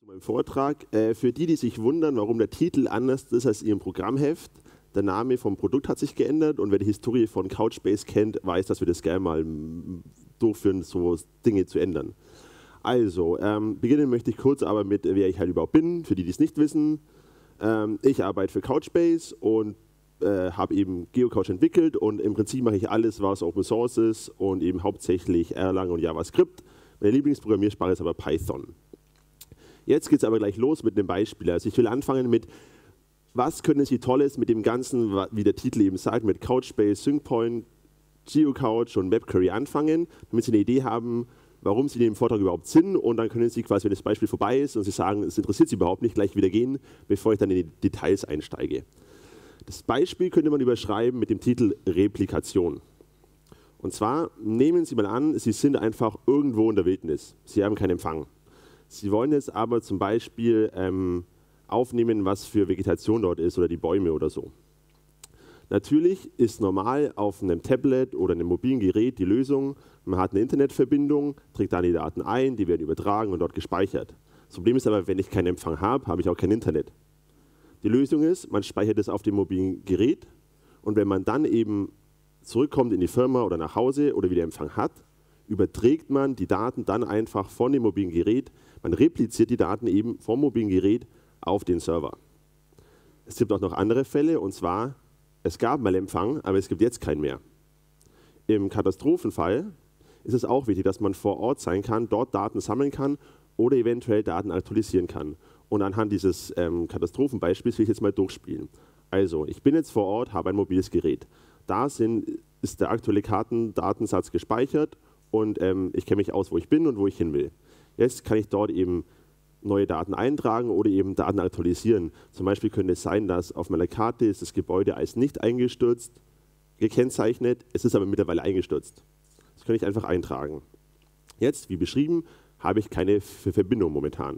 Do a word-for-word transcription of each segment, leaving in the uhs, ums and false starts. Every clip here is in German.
zu meinem Vortrag. Äh, für die, die sich wundern, warum der Titel anders ist als Ihrem Programmheft, der Name vom Produkt hat sich geändert und wer die Historie von Couchbase kennt, weiß, dass wir das gerne mal durchführen, so Dinge zu ändern. Also, ähm, beginnen möchte ich kurz aber mit, wer ich halt überhaupt bin, für die, die es nicht wissen. Ähm, ich arbeite für Couchbase und äh, habe eben GeoCouch entwickelt und im Prinzip mache ich alles, was Open Source ist und eben hauptsächlich Erlang und JavaScript. Meine Lieblingsprogrammiersprache ist aber Python. Jetzt geht es aber gleich los mit einem Beispiel. Also ich will anfangen mit, was können Sie Tolles mit dem Ganzen, wie der Titel eben sagt, mit Couchbase, SyncPoint, GeoCouch und WebQuery anfangen, damit Sie eine Idee haben, warum Sie in dem Vortrag überhaupt sind, und dann können Sie quasi, wenn das Beispiel vorbei ist und Sie sagen, es interessiert Sie überhaupt nicht, gleich wieder gehen, bevor ich dann in die Details einsteige. Das Beispiel könnte man überschreiben mit dem Titel Replikation. Und zwar nehmen Sie mal an, Sie sind einfach irgendwo in der Wildnis. Sie haben keinen Empfang. Sie wollen jetzt aber zum Beispiel ähm, aufnehmen, was für Vegetation dort ist oder die Bäume oder so. Natürlich ist normal auf einem Tablet oder einem mobilen Gerät die Lösung, man hat eine Internetverbindung, trägt dann die Daten ein, die werden übertragen und dort gespeichert. Das Problem ist aber, wenn ich keinen Empfang habe, habe ich auch kein Internet. Die Lösung ist, man speichert es auf dem mobilen Gerät und wenn man dann eben zurückkommt in die Firma oder nach Hause oder wieder Empfang hat, überträgt man die Daten dann einfach von dem mobilen Gerät, man repliziert die Daten eben vom mobilen Gerät auf den Server. Es gibt auch noch andere Fälle, und zwar, es gab mal Empfang, aber es gibt jetzt keinen mehr. Im Katastrophenfall ist es auch wichtig, dass man vor Ort sein kann, dort Daten sammeln kann oder eventuell Daten aktualisieren kann. Und anhand dieses ähm, Katastrophenbeispiels will ich jetzt mal durchspielen. Also, ich bin jetzt vor Ort, habe ein mobiles Gerät. Da sind, ist der aktuelle Kartendatensatz gespeichert und ähm, ich kenne mich aus, wo ich bin und wo ich hin will. Jetzt kann ich dort eben neue Daten eintragen oder eben Daten aktualisieren. Zum Beispiel könnte es sein, dass auf meiner Karte ist das Gebäude als nicht eingestürzt gekennzeichnet, es ist aber mittlerweile eingestürzt. Das kann ich einfach eintragen. Jetzt, wie beschrieben, habe ich keine Verbindung momentan.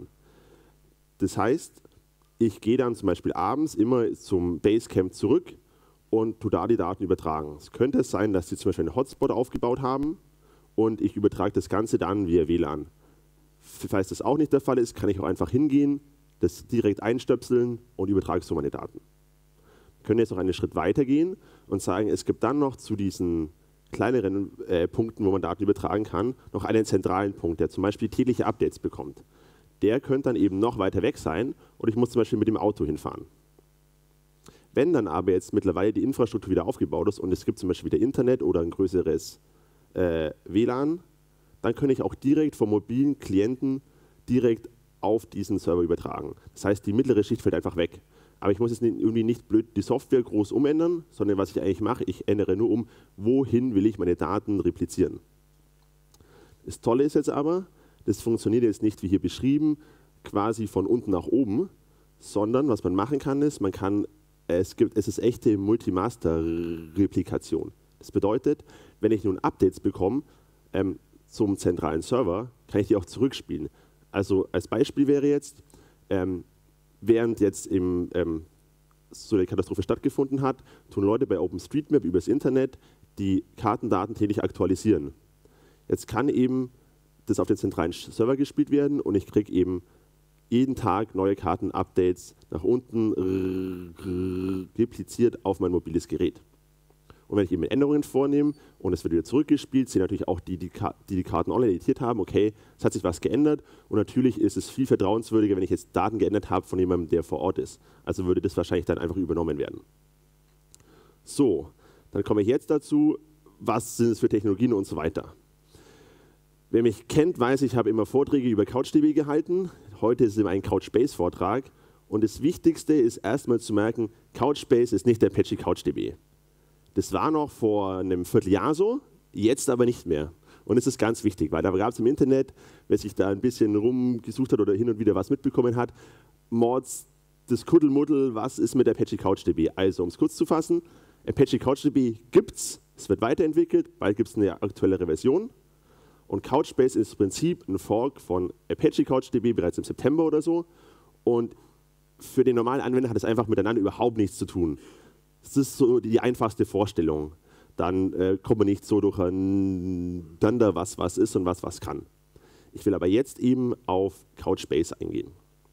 Das heißt, ich gehe dann zum Beispiel abends immer zum Basecamp zurück und tue da die Daten übertragen. Es könnte sein, dass Sie zum Beispiel einen Hotspot aufgebaut haben und ich übertrage das Ganze dann via W L A N. Falls das auch nicht der Fall ist, kann ich auch einfach hingehen, das direkt einstöpseln und übertrage so meine Daten. Wir können jetzt noch einen Schritt weiter gehen und sagen, es gibt dann noch zu diesen kleineren äh, Punkten, wo man Daten übertragen kann, noch einen zentralen Punkt, der zum Beispiel tägliche Updates bekommt. Der könnte dann eben noch weiter weg sein und ich muss zum Beispiel mit dem Auto hinfahren. Wenn dann aber jetzt mittlerweile die Infrastruktur wieder aufgebaut ist und es gibt zum Beispiel wieder Internet oder ein größeres äh, W L A N, dann kann ich auch direkt vom mobilen Klienten direkt auf diesen Server übertragen. Das heißt, die mittlere Schicht fällt einfach weg. Aber ich muss jetzt irgendwie nicht blöd die Software groß umändern, sondern was ich eigentlich mache, ich ändere nur um, wohin will ich meine Daten replizieren. Das Tolle ist jetzt aber, das funktioniert jetzt nicht wie hier beschrieben, quasi von unten nach oben, sondern was man machen kann ist, man kann, es gibt, es ist echte Multimaster-Replikation. Das bedeutet, wenn ich nun Updates bekomme, ähm, zum zentralen Server, kann ich die auch zurückspielen. Also als Beispiel wäre jetzt, ähm, während jetzt im, ähm, so eine Katastrophe stattgefunden hat, tun Leute bei OpenStreetMap übers Internet die Kartendaten täglich aktualisieren. Jetzt kann eben das auf den zentralen Server gespielt werden und ich kriege eben jeden Tag neue Karten-Updates nach unten repliziert auf mein mobiles Gerät. Und wenn ich eben Änderungen vornehme und es wird wieder zurückgespielt, sehen natürlich auch die, die, die die Karten online editiert haben, okay, es hat sich was geändert und natürlich ist es viel vertrauenswürdiger, wenn ich jetzt Daten geändert habe von jemandem, der vor Ort ist. Also würde das wahrscheinlich dann einfach übernommen werden. So, dann komme ich jetzt dazu, was sind es für Technologien und so weiter. Wer mich kennt, weiß, ich habe immer Vorträge über CouchDB gehalten. Heute ist es ein Couchbase-Vortrag und das Wichtigste ist erstmal zu merken, Couchbase ist nicht der Apache CouchDB. Das war noch vor einem Vierteljahr so, jetzt aber nicht mehr. Und es ist ganz wichtig, weil da gab es im Internet, wer sich da ein bisschen rumgesucht hat oder hin und wieder was mitbekommen hat, Mords, das Kuddelmuddel, was ist mit Apache CouchDB? Also, um es kurz zu fassen, Apache CouchDB gibt's, es wird weiterentwickelt, bald gibt es eine aktuellere Version. Und Couchbase ist im Prinzip ein Fork von Apache CouchDB bereits im September oder so. Und für den normalen Anwender hat es einfach miteinander überhaupt nichts zu tun. Das ist so die einfachste Vorstellung. Dann äh, kommt man nicht so durcheinander, was was ist und was was kann. Ich will aber jetzt eben auf Couchbase eingehen.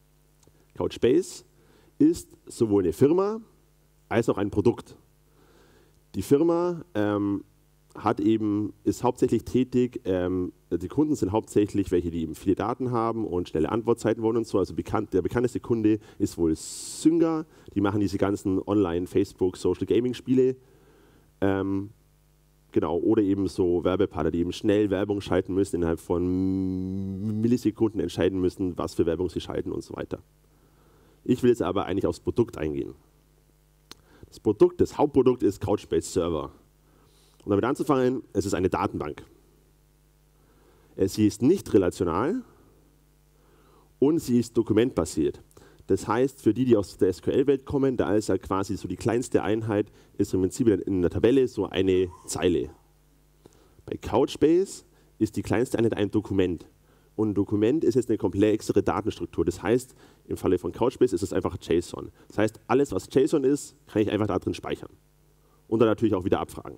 Couchbase ist sowohl eine Firma als auch ein Produkt. Die Firma ähm, hat eben, ist hauptsächlich tätig, ähm, die Kunden sind hauptsächlich welche, die eben viele Daten haben und schnelle Antwortzeiten wollen und so. Also bekannt, der bekannteste Kunde ist wohl Zynga, die machen diese ganzen Online-, Facebook-, Social-Gaming-Spiele. Ähm, genau, oder eben so Werbepartner, die eben schnell Werbung schalten müssen, innerhalb von Millisekunden entscheiden müssen, was für Werbung sie schalten und so weiter. Ich will jetzt aber eigentlich aufs Produkt eingehen. Das Produkt, das Hauptprodukt ist Couchbase Server. Um damit anzufangen, es ist eine Datenbank. Sie ist nicht relational und sie ist dokumentbasiert. Das heißt, für die, die aus der S Q L-Welt kommen, da ist ja quasi so die kleinste Einheit, ist im Prinzip in der Tabelle so eine Zeile. Bei Couchbase ist die kleinste Einheit ein Dokument. Und ein Dokument ist jetzt eine komplexere Datenstruktur. Das heißt, im Falle von Couchbase ist es einfach JSON. Das heißt, alles, was JSON ist, kann ich einfach da drin speichern. Und dann natürlich auch wieder abfragen.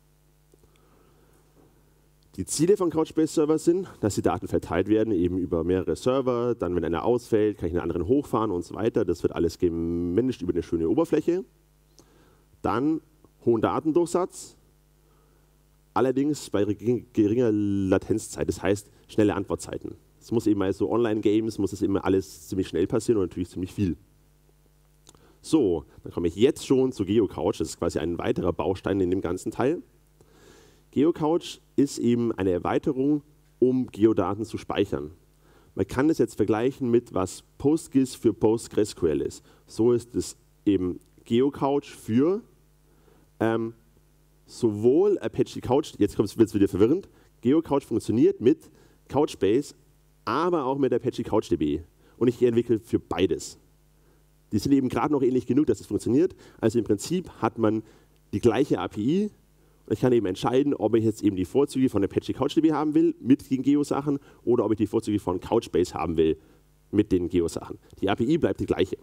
Die Ziele von Couchbase-Server sind, dass die Daten verteilt werden, eben über mehrere Server. Dann, wenn einer ausfällt, kann ich einen anderen hochfahren und so weiter. Das wird alles gemanagt über eine schöne Oberfläche. Dann hohen Datendurchsatz, allerdings bei geringer Latenzzeit, das heißt schnelle Antwortzeiten. Es muss eben bei so Online-Games, muss es immer alles ziemlich schnell passieren und natürlich ziemlich viel. So, dann komme ich jetzt schon zu GeoCouch, das ist quasi ein weiterer Baustein in dem ganzen Teil. GeoCouch ist eben eine Erweiterung, um Geodaten zu speichern. Man kann das jetzt vergleichen mit, was PostGIS für PostgreSQL ist. So ist es eben GeoCouch für ähm, sowohl Apache Couch, jetzt wird es wieder verwirrend, GeoCouch funktioniert mit Couchbase, aber auch mit Apache CouchDB. Und ich entwickle für beides. Die sind eben gerade noch ähnlich genug, dass es funktioniert. Also im Prinzip hat man die gleiche A P I. Und ich kann eben entscheiden, ob ich jetzt eben die Vorzüge von Apache CouchDB haben will mit den Geo-Sachen oder ob ich die Vorzüge von Couchbase haben will mit den Geo-Sachen. Die A P I bleibt die gleiche.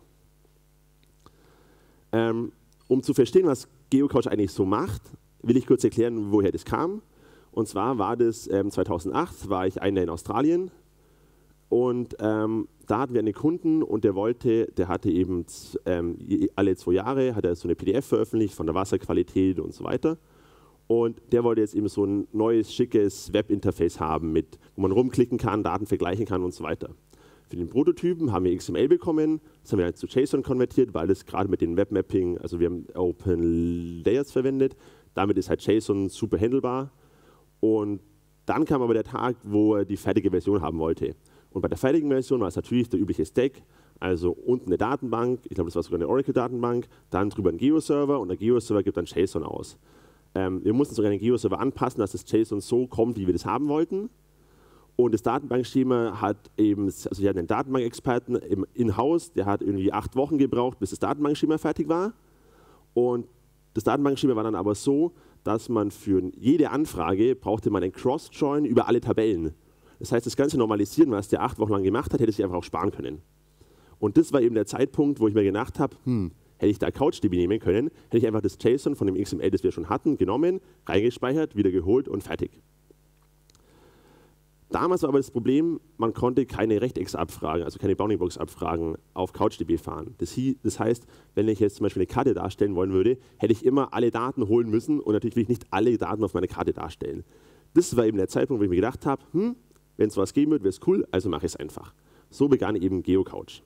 Ähm, um zu verstehen, was GeoCouch eigentlich so macht, will ich kurz erklären, woher das kam. Und zwar war das ähm, zweitausendacht, war ich einer in Australien und ähm, da hatten wir einen Kunden und der wollte, der hatte eben ähm, alle zwei Jahre hat er so eine P D F veröffentlicht von der Wasserqualität und so weiter. Und der wollte jetzt eben so ein neues, schickes Webinterface haben, mit, wo man rumklicken kann, Daten vergleichen kann und so weiter. Für den Prototypen haben wir X M L bekommen, das haben wir dann zu JSON konvertiert, weil das gerade mit dem Webmapping, also wir haben Open Layers verwendet, damit ist halt JSON super handelbar. Und dann kam aber der Tag, wo er die fertige Version haben wollte. Und bei der fertigen Version war es natürlich der übliche Stack, also unten eine Datenbank, ich glaube, das war sogar eine Oracle-Datenbank, dann drüber ein Geo-Server und der Geo-Server gibt dann JSON aus. Ähm, wir mussten sogar den Geo-Server anpassen, dass das JSON so kommt, wie wir das haben wollten. Und das Datenbankschema hat eben, also wir hatten einen Datenbankexperten im In-House, der hat irgendwie acht Wochen gebraucht, bis das Datenbankschema fertig war. Und das Datenbankschema war dann aber so, dass man für jede Anfrage brauchte man ein Cross-Join über alle Tabellen. Das heißt, das ganze Normalisieren, was der acht Wochen lang gemacht hat, hätte sich einfach auch sparen können. Und das war eben der Zeitpunkt, wo ich mir gedacht habe, hm, hätte ich da CouchDB nehmen können, hätte ich einfach das JSON von dem X M L, das wir schon hatten, genommen, reingespeichert, wieder geholt und fertig. Damals war aber das Problem, man konnte keine Rechtecks-Abfragen, also keine Bounding-Box-Abfragen auf CouchDB fahren. Das, hieß, das heißt, wenn ich jetzt zum Beispiel eine Karte darstellen wollen würde, hätte ich immer alle Daten holen müssen und natürlich will ich nicht alle Daten auf meiner Karte darstellen. Das war eben der Zeitpunkt, wo ich mir gedacht habe, hm, wenn es was geben wird, wäre es cool, also mache ich es einfach. So begann eben GeoCouch.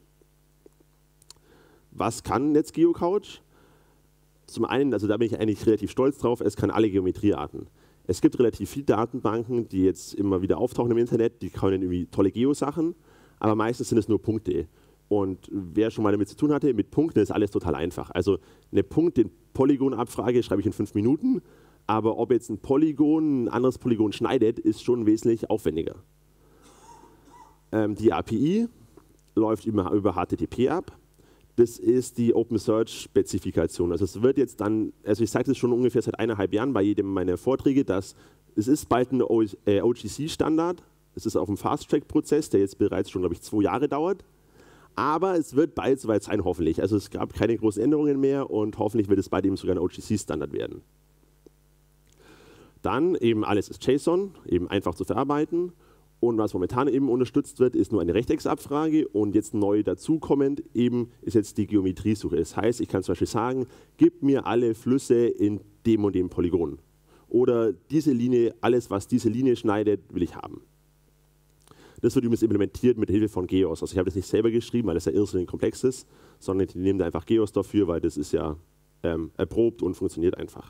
Was kann jetzt GeoCouch? Zum einen, also da bin ich eigentlich relativ stolz drauf, es kann alle Geometriearten. Es gibt relativ viele Datenbanken, die jetzt immer wieder auftauchen im Internet, die können irgendwie tolle Geo-Sachen, aber meistens sind es nur Punkte. Und wer schon mal damit zu tun hatte, mit Punkten ist alles total einfach. Also eine Punkt-in-Polygon-Abfrage schreibe ich in fünf Minuten, aber ob jetzt ein Polygon ein anderes Polygon schneidet, ist schon wesentlich aufwendiger. Ähm, die A P I läuft über, über H T T P ab. Das ist die OpenSearch-Spezifikation. Also es wird jetzt dann, also ich sage das schon ungefähr seit eineinhalb Jahren bei jedem meiner Vorträge, dass es ist bald ein O G C-Standard. Es ist auf dem Fast-Track-Prozess, der jetzt bereits schon, glaube ich, zwei Jahre dauert. Aber es wird bald soweit sein, hoffentlich. Also es gab keine großen Änderungen mehr und hoffentlich wird es bald eben sogar ein O G C-Standard werden. Dann eben alles ist JSON, eben einfach zu verarbeiten. Und was momentan eben unterstützt wird, ist nur eine Rechtecksabfrage und jetzt neu dazukommend eben ist jetzt die Geometriesuche. Das heißt, ich kann zum Beispiel sagen, gib mir alle Flüsse in dem und dem Polygon. Oder diese Linie, alles was diese Linie schneidet, will ich haben. Das wird übrigens implementiert mit Hilfe von Geos. Also ich habe das nicht selber geschrieben, weil das ja irrsinnig komplex ist, sondern die nehmen da einfach Geos dafür, weil das ist ja ähm, erprobt und funktioniert einfach.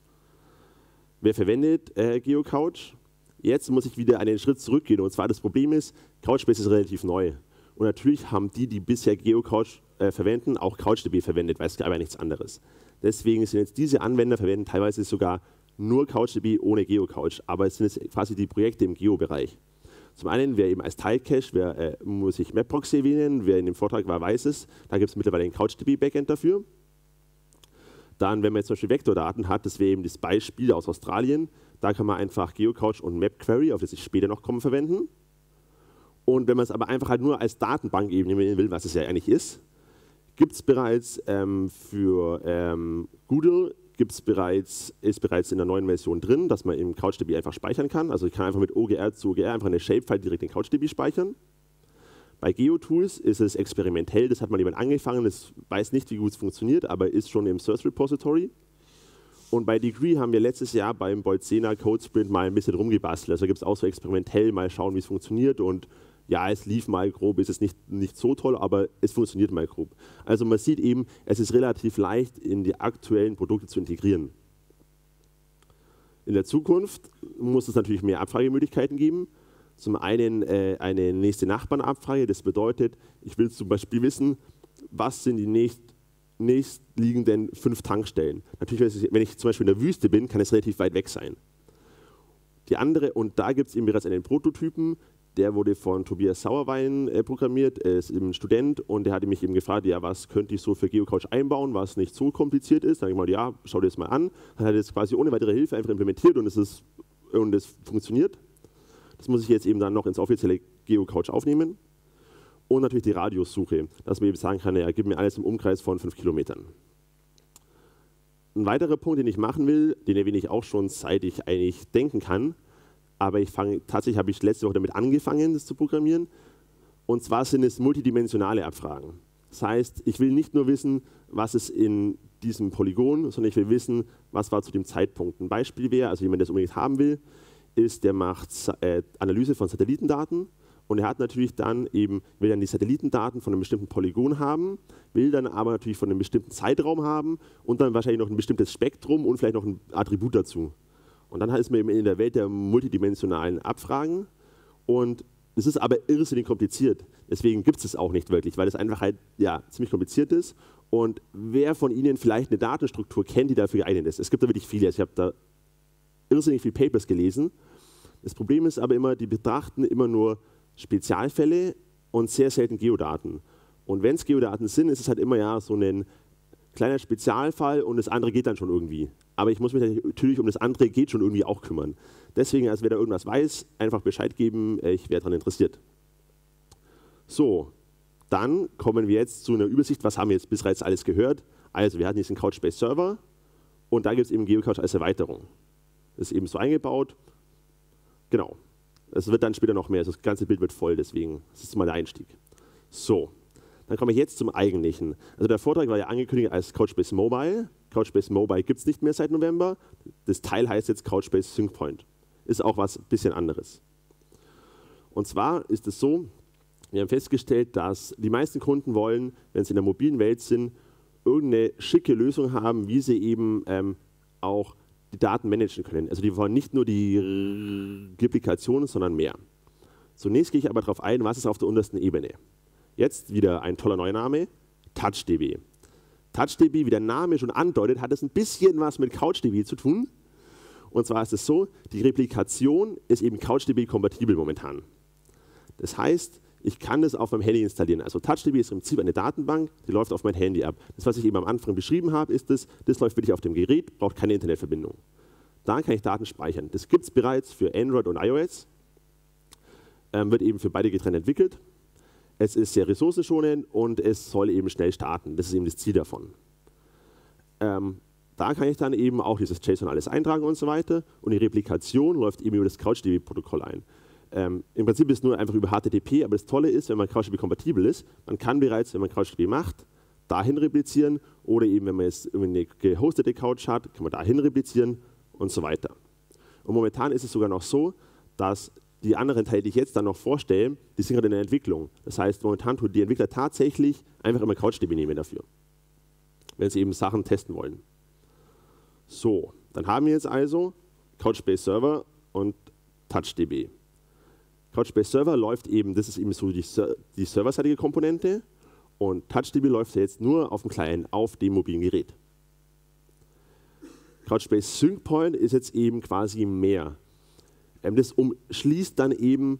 Wer verwendet äh, GeoCouch? Jetzt muss ich wieder einen Schritt zurückgehen. Und zwar das Problem ist, Couchbase ist relativ neu. Und natürlich haben die, die bisher GeoCouch äh, verwenden, auch CouchDB verwendet, weil es gab ja nichts anderes. Deswegen sind jetzt diese Anwender verwenden teilweise sogar nur CouchDB ohne GeoCouch. Aber es sind jetzt quasi die Projekte im Geo-Bereich. Zum einen, wer eben als Tilecache, wer äh, muss ich Mapproxy erwähnen, wer in dem Vortrag war, weiß es. Da gibt es mittlerweile ein CouchDB-Backend dafür. Dann, wenn man jetzt zum Beispiel Vektordaten hat, das wäre eben das Beispiel aus Australien, da kann man einfach GeoCouch und MapQuery, auf das ich später noch komme, verwenden. Und wenn man es aber einfach halt nur als Datenbank eben nehmen will, was es ja eigentlich ist, gibt es bereits ähm, für ähm, Google, gibt's bereits, ist bereits in der neuen Version drin, dass man im CouchDB einfach speichern kann. Also ich kann einfach mit O G R zu O G R einfach eine Shapefile direkt in CouchDB speichern. Bei GeoTools ist es experimentell, das hat mal jemand angefangen, das weiß nicht, wie gut es funktioniert, aber ist schon im Source Repository. Und bei Degree haben wir letztes Jahr beim Bolzena Code Sprint mal ein bisschen rumgebastelt. Also da gibt es auch so experimentell mal schauen, wie es funktioniert. Und ja, es lief mal grob, ist es nicht, nicht so toll, aber es funktioniert mal grob. Also man sieht eben, es ist relativ leicht, in die aktuellen Produkte zu integrieren. In der Zukunft muss es natürlich mehr Abfragemöglichkeiten geben. Zum einen äh, eine nächste Nachbarnabfrage, das bedeutet, ich will zum Beispiel wissen, was sind die nächst, nächstliegenden fünf Tankstellen. Natürlich, wenn ich zum Beispiel in der Wüste bin, kann es relativ weit weg sein. Die andere, und da gibt es eben bereits einen Prototypen, der wurde von Tobias Sauerwein äh, programmiert, er ist eben ein Student und der hatte mich eben gefragt, ja, was könnte ich so für GeoCouch einbauen, was nicht so kompliziert ist. Dann habe ich mal, ja, schau dir das mal an. Dann hat er das quasi ohne weitere Hilfe einfach implementiert und es ist, und es funktioniert. Das muss ich jetzt eben dann noch ins offizielle GeoCouch aufnehmen. Und natürlich die Radiussuche, dass man eben sagen kann, ja, gib mir alles im Umkreis von fünf Kilometern. Ein weiterer Punkt, den ich machen will, den erwähne ich auch schon, seit ich eigentlich denken kann, aber ich fange, tatsächlich habe ich letzte Woche damit angefangen, das zu programmieren. Und zwar sind es multidimensionale Abfragen. Das heißt, ich will nicht nur wissen, was ist in diesem Polygon, sondern ich will wissen, was war zu dem Zeitpunkt. Ein Beispiel wäre, also jemand, der das unbedingt haben will, ist, der macht äh, Analyse von Satellitendaten und er hat natürlich dann eben, will dann die Satellitendaten von einem bestimmten Polygon haben, will dann aber natürlich von einem bestimmten Zeitraum haben und dann wahrscheinlich noch ein bestimmtes Spektrum und vielleicht noch ein Attribut dazu. Und dann ist man eben in der Welt der multidimensionalen Abfragen und es ist aber irrsinnig kompliziert. Deswegen gibt es es auch nicht wirklich, weil es einfach halt ja, ziemlich kompliziert ist. Und wer von Ihnen vielleicht eine Datenstruktur kennt, die dafür geeignet ist? Es gibt da wirklich viele. Ich habe da irrsinnig viele Papers gelesen. Das Problem ist aber immer, die betrachten immer nur Spezialfälle und sehr selten Geodaten. Und wenn es Geodaten sind, ist es halt immer ja so ein kleiner Spezialfall und das andere geht dann schon irgendwie. Aber ich muss mich natürlich um das andere geht schon irgendwie auch kümmern. Deswegen, also wer da irgendwas weiß, einfach Bescheid geben, ich wäre daran interessiert. So, dann kommen wir jetzt zu einer Übersicht, was haben wir jetzt bereits alles gehört. Also wir hatten diesen Couchbase Server und da gibt es eben GeoCouch als Erweiterung. Das ist eben so eingebaut. Genau. Es wird dann später noch mehr, also das ganze Bild wird voll, deswegen, das ist mal der Einstieg. So, dann komme ich jetzt zum Eigentlichen. Also der Vortrag war ja angekündigt als Couchbase Mobile. Couchbase Mobile gibt es nicht mehr seit November. Das Teil heißt jetzt Couchbase SyncPoint. Ist auch was ein bisschen anderes. Und zwar ist es so, wir haben festgestellt, dass die meisten Kunden wollen, wenn sie in der mobilen Welt sind, irgendeine schicke Lösung haben, wie sie eben ähm, auch die Daten managen können. Also die wollen nicht nur die Replikationen, sondern mehr. Zunächst gehe ich aber darauf ein, was ist auf der untersten Ebene. Jetzt wieder ein toller neuer Name, TouchDB. TouchDB, wie der Name schon andeutet, hat es ein bisschen was mit CouchDB zu tun. Und zwar ist es so, die Replikation ist eben CouchDB-kompatibel momentan. Das heißt, ich kann das auf meinem Handy installieren. Also TouchDB ist im Prinzip eine Datenbank, die läuft auf mein Handy ab. Das, was ich eben am Anfang beschrieben habe, ist das, das läuft wirklich auf dem Gerät, braucht keine Internetverbindung. Da kann ich Daten speichern. Das gibt es bereits für Android und iOS, ähm, wird eben für beide getrennt entwickelt. Es ist sehr ressourcenschonend und es soll eben schnell starten. Das ist eben das Ziel davon. Ähm, da kann ich dann eben auch dieses JSON alles eintragen und so weiter. Und die Replikation läuft eben über das CouchDB-Protokoll ein. Ähm, Im Prinzip ist es nur einfach über H T T P, aber das Tolle ist, wenn man CouchDB kompatibel ist, man kann bereits, wenn man CouchDB macht, dahin replizieren oder eben, wenn man jetzt eine gehostete Couch hat, kann man dahin replizieren und so weiter. Und momentan ist es sogar noch so, dass die anderen Teile, die ich jetzt dann noch vorstelle, die sind gerade in der Entwicklung. Das heißt, momentan tun die Entwickler tatsächlich einfach immer CouchDB nehmen dafür, wenn sie eben Sachen testen wollen. So, dann haben wir jetzt also Couchbase Server und TouchDB. Couchbase Server läuft eben, das ist eben so die, die serverseitige Komponente, und TouchDB läuft ja jetzt nur auf dem Client, auf dem mobilen Gerät. Couchbase Sync Point ist jetzt eben quasi mehr. Das umschließt dann eben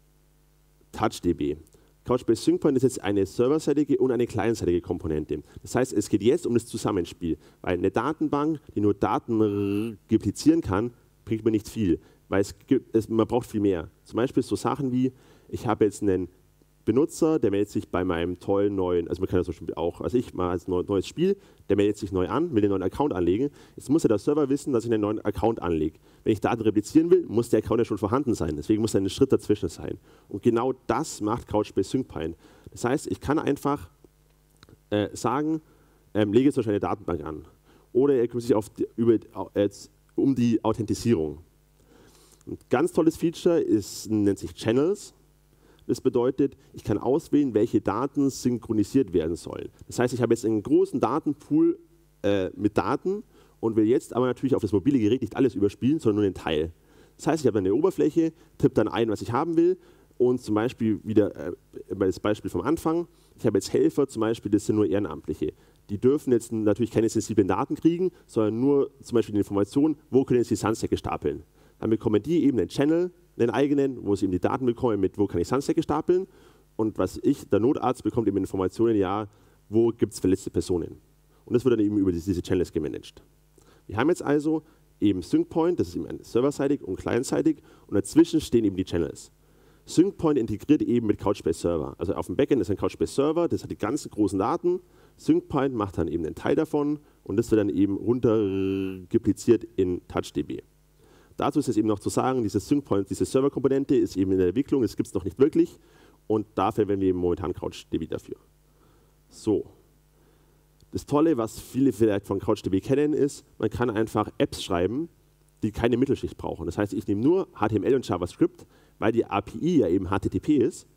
TouchDB. Couchbase Sync Point ist jetzt eine serverseitige und eine clientseitige Komponente. Das heißt, es geht jetzt um das Zusammenspiel, weil eine Datenbank, die nur Daten replizieren kann, bringt mir nicht viel, weil es gibt, es, man braucht viel mehr. Zum Beispiel so Sachen wie, ich habe jetzt einen Benutzer, der meldet sich bei meinem tollen neuen, also man kann das zum Beispiel auch, also ich mache als neues Spiel, der meldet sich neu an, will den neuen Account anlegen. Jetzt muss ja der Server wissen, dass ich einen neuen Account anlege. Wenn ich Daten replizieren will, muss der Account ja schon vorhanden sein. Deswegen muss da ein Schritt dazwischen sein. Und genau das macht Couchbase Sync Point. Das heißt, ich kann einfach äh, sagen, ähm, lege jetzt eine Datenbank an. Oder er kümmert sich auf die, über, äh, um die Authentisierung. Ein ganz tolles Feature ist, nennt sich Channels. Das bedeutet, ich kann auswählen, welche Daten synchronisiert werden sollen. Das heißt, ich habe jetzt einen großen Datenpool äh, mit Daten und will jetzt aber natürlich auf das mobile Gerät nicht alles überspielen, sondern nur den Teil. Das heißt, ich habe eine Oberfläche, tippe dann ein, was ich haben will, und zum Beispiel wieder äh, das Beispiel vom Anfang, ich habe jetzt Helfer, zum Beispiel, das sind nur Ehrenamtliche. Die dürfen jetzt natürlich keine sensiblen Daten kriegen, sondern nur zum Beispiel die Information, wo können jetzt die Sunstacke stapeln. Dann bekommen die eben einen Channel, einen eigenen, wo sie eben die Daten bekommen, mit wo kann ich Sunstacke stapeln, und was ich, der Notarzt, bekommt eben Informationen, ja, wo gibt es verletzte Personen. Und das wird dann eben über diese Channels gemanagt. Wir haben jetzt also eben Sync Point, das ist eben serverseitig und clientseitig, und dazwischen stehen eben die Channels. Sync Point integriert eben mit Couchbase Server. Also auf dem Backend ist ein Couchbase Server, das hat die ganzen großen Daten. Sync Point macht dann eben einen Teil davon und das wird dann eben runterrepliziert in TouchDB. Dazu ist es eben noch zu sagen, diese Sync Point, diese Serverkomponente ist eben in der Entwicklung, das gibt es noch nicht wirklich, und dafür verwenden wir eben momentan CouchDB dafür. So. Das Tolle, was viele vielleicht von CouchDB kennen, ist, man kann einfach Apps schreiben, die keine Mittelschicht brauchen. Das heißt, ich nehme nur H T M L und JavaScript, weil die A P I ja eben H T T P ist,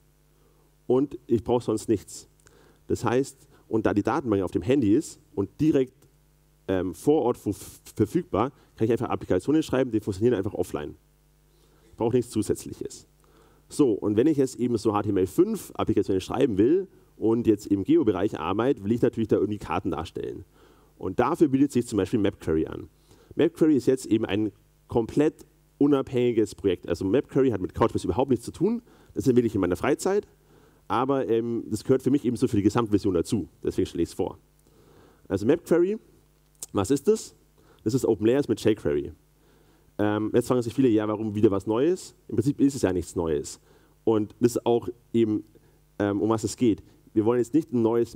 und ich brauche sonst nichts. Das heißt, und da die Datenbank auf dem Handy ist und direkt ähm, vor Ort verfügbar, kann ich einfach Applikationen schreiben, die funktionieren einfach offline. Ich brauche nichts Zusätzliches. So, und wenn ich jetzt eben so H T M L fünf Applikationen schreiben will und jetzt im Geo-Bereich arbeite, will ich natürlich da irgendwie Karten darstellen. Und dafür bietet sich zum Beispiel MapQuery an. MapQuery ist jetzt eben ein komplett unabhängiges Projekt. Also MapQuery hat mit Couchbase überhaupt nichts zu tun. Das entwickle ich in meiner Freizeit. Aber ähm, das gehört für mich ebenso für die Gesamtversion dazu. Deswegen stelle ich es vor. Also MapQuery, was ist das? Das ist OpenLayers mit jQuery. Ähm, jetzt fragen sich viele, ja, warum wieder was Neues? Im Prinzip ist es ja nichts Neues. Und das ist auch eben, ähm, um was es geht. Wir wollen jetzt nicht ein neues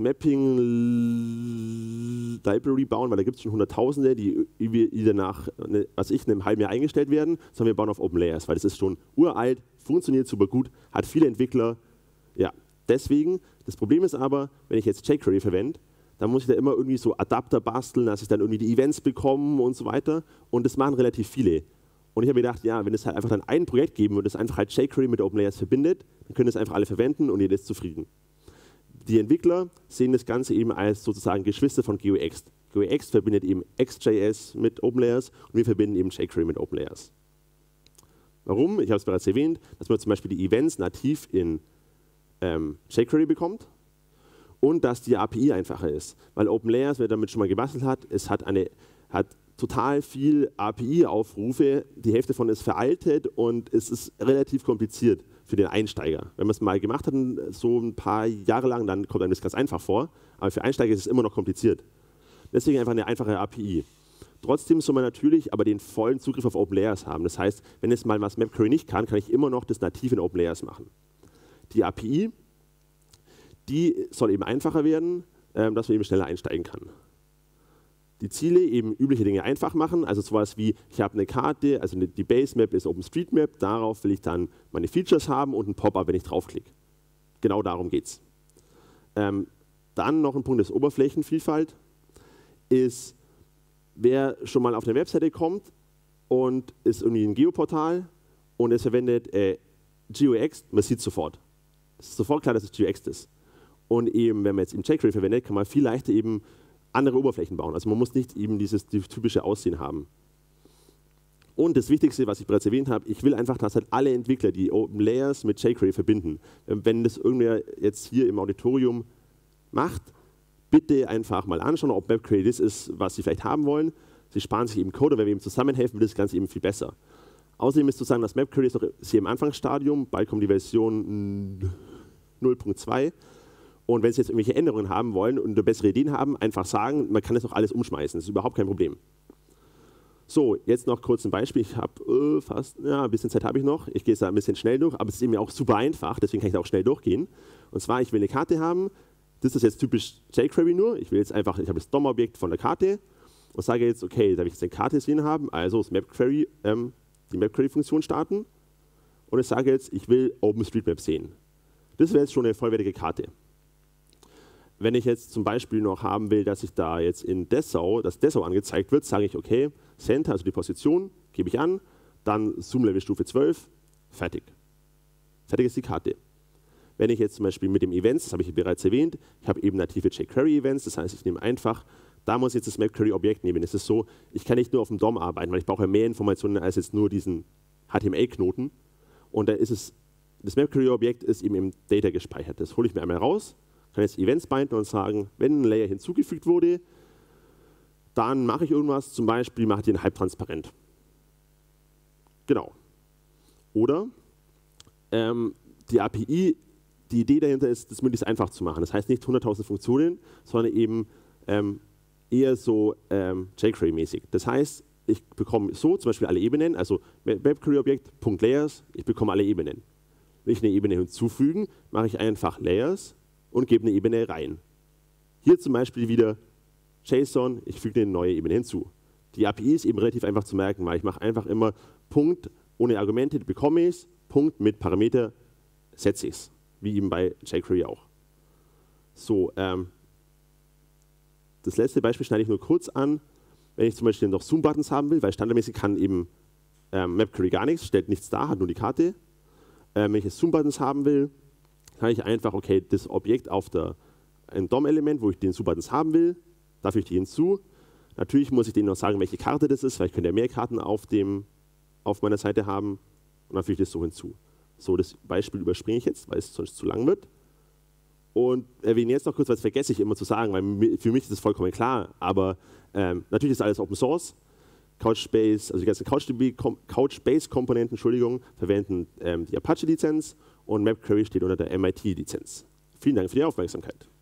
Mapping-Library bauen, weil da gibt es schon Hunderttausende, die, die danach, ne, was ich, in einem halben Jahr eingestellt werden, sondern wir bauen auf OpenLayers, weil das ist schon uralt, funktioniert super gut, hat viele Entwickler. Ja, deswegen, das Problem ist aber, wenn ich jetzt jQuery verwende, dann muss ich da immer irgendwie so Adapter basteln, dass ich dann irgendwie die Events bekomme und so weiter, und das machen relativ viele. Und ich habe mir gedacht, ja, wenn es halt einfach dann ein Projekt geben würde, das einfach halt jQuery mit OpenLayers verbindet, dann können das einfach alle verwenden und jeder ist zufrieden. Die Entwickler sehen das Ganze eben als sozusagen Geschwister von GeoExt. GeoExt verbindet eben X J S mit OpenLayers und wir verbinden eben jQuery mit OpenLayers. Warum? Ich habe es bereits erwähnt, dass man zum Beispiel die Events nativ in ähm, jQuery bekommt und dass die A P I einfacher ist. Weil OpenLayers, wer damit schon mal gebastelt hat, es hat, eine, hat total viel A P I-Aufrufe, die Hälfte davon ist veraltet und es ist relativ kompliziert für den Einsteiger. Wenn man es mal gemacht hat, so ein paar Jahre lang, dann kommt einem das ganz einfach vor, aber für Einsteiger ist es immer noch kompliziert. Deswegen einfach eine einfache A P I. Trotzdem soll man natürlich aber den vollen Zugriff auf OpenLayers haben. Das heißt, wenn jetzt mal was MapQuery nicht kann, kann ich immer noch das nativ in OpenLayers machen. Die A P I, die soll eben einfacher werden, dass man eben schneller einsteigen kann. die Ziele eben übliche Dinge einfach machen, also sowas wie, ich habe eine Karte, also die Basemap ist OpenStreetMap, darauf will ich dann meine Features haben und ein Pop-up, wenn ich draufklicke. Genau darum geht es. Ähm, dann noch ein Punkt ist Oberflächenvielfalt, ist, wer schon mal auf eine Webseite kommt und ist irgendwie ein Geoportal und es verwendet äh, G O X, man sieht es sofort. Es ist sofort klar, dass es G O X ist. Und eben, wenn man jetzt eben jQuery verwendet, kann man viel leichter eben andere Oberflächen bauen. Also man muss nicht eben dieses typische Aussehen haben. Und das Wichtigste, was ich bereits erwähnt habe, ich will einfach, dass halt alle Entwickler die Open Layers mit jQuery verbinden. Wenn das irgendwer jetzt hier im Auditorium macht, bitte einfach mal anschauen, ob MapQuery das ist, was Sie vielleicht haben wollen. Sie sparen sich eben Code, und wenn wir eben zusammenhelfen, wird das Ganze eben viel besser. Außerdem ist zu sagen, dass MapQuery ist noch hier im Anfangsstadium, bald kommt die Version null Punkt zwei. Und wenn Sie jetzt irgendwelche Änderungen haben wollen und bessere Ideen haben, einfach sagen, man kann das auch alles umschmeißen. Das ist überhaupt kein Problem. So, jetzt noch kurz ein Beispiel. Ich habe äh, fast, ja, ein bisschen Zeit habe ich noch. Ich gehe es da ein bisschen schnell durch, aber es ist eben auch super einfach, deswegen kann ich da auch schnell durchgehen. Und zwar, ich will eine Karte haben. Das ist jetzt typisch jQuery nur. Ich will jetzt einfach, ich habe das D O M-Objekt von der Karte und sage jetzt, okay, da will ich jetzt eine Karte sehen haben, also das MapQuery, ähm, die MapQuery-Funktion starten. Und ich sage jetzt, ich will OpenStreetMap sehen. Das wäre jetzt schon eine vollwertige Karte. Wenn ich jetzt zum Beispiel noch haben will, dass ich da jetzt in Dessau, dass Dessau angezeigt wird, sage ich, okay, Center, also die Position, gebe ich an, dann Zoom-Level Stufe zwölf, fertig. Fertig ist die Karte. Wenn ich jetzt zum Beispiel mit dem Events, das habe ich bereits erwähnt, ich habe eben native jQuery-Events, das heißt, ich nehme einfach, da muss ich jetzt das MapQuery-Objekt nehmen. Es ist so, ich kann nicht nur auf dem D O M arbeiten, weil ich brauche mehr Informationen als jetzt nur diesen H T M L-Knoten. Und da ist es, das MapQuery-Objekt ist eben im Data gespeichert. Das hole ich mir einmal raus, kann jetzt Events binden und sagen, wenn ein Layer hinzugefügt wurde, dann mache ich irgendwas, zum Beispiel mache ich den halbtransparent. Genau. Oder ähm, die A P I, die Idee dahinter ist, das möglichst einfach zu machen. Das heißt nicht hunderttausend Funktionen, sondern eben ähm, eher so ähm, jQuery-mäßig. Das heißt, ich bekomme so zum Beispiel alle Ebenen, also MapQuery-Objekt, .layers, ich bekomme alle Ebenen. Will ich eine Ebene hinzufügen, mache ich einfach Layers und gebe eine Ebene rein. Hier zum Beispiel wieder JSON, ich füge eine neue Ebene hinzu. Die A P I ist eben relativ einfach zu merken, weil ich mache einfach immer Punkt ohne Argumente, bekomme ich es, Punkt mit Parameter setze ich es, wie eben bei jQuery auch. So, ähm, das letzte Beispiel schneide ich nur kurz an, wenn ich zum Beispiel noch Zoom-Buttons haben will, weil standardmäßig kann eben ähm, MapQuery gar nichts, stellt nichts dar, hat nur die Karte. Ähm, wenn ich jetzt Zoom-Buttons haben will, kann ich einfach, okay, das Objekt auf der, ein D O M-Element, wo ich den Zoom-Buttons haben will, da füge ich die hinzu. Natürlich muss ich denen noch sagen, welche Karte das ist, weil ich könnte ja mehr Karten auf, dem, auf meiner Seite haben und dann füge ich das so hinzu. So, das Beispiel überspringe ich jetzt, weil es sonst zu lang wird. Und erwähne jetzt noch kurz, weil das vergesse ich immer zu sagen, weil für mich ist das vollkommen klar, aber ähm, natürlich ist alles Open Source. Couchbase, also die ganzen Couchbase-Komponenten, Entschuldigung, verwenden ähm, die Apache-Lizenz und MapQuery steht unter der M I T-Lizenz. Vielen Dank für die Aufmerksamkeit.